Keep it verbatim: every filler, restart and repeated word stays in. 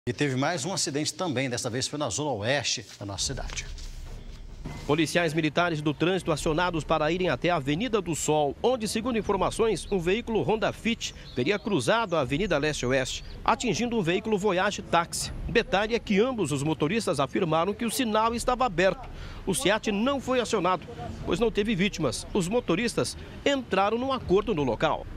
E teve mais um acidente também, dessa vez foi na zona oeste da nossa cidade. Policiais militares do trânsito acionados para irem até a Avenida do Sol, onde, segundo informações, um veículo Honda Fit teria cruzado a Avenida Leste-Oeste, atingindo um veículo Voyage táxi. Detalhe é que ambos os motoristas afirmaram que o sinal estava aberto. O SEAT não foi acionado, pois não teve vítimas. Os motoristas entraram num acordo no local.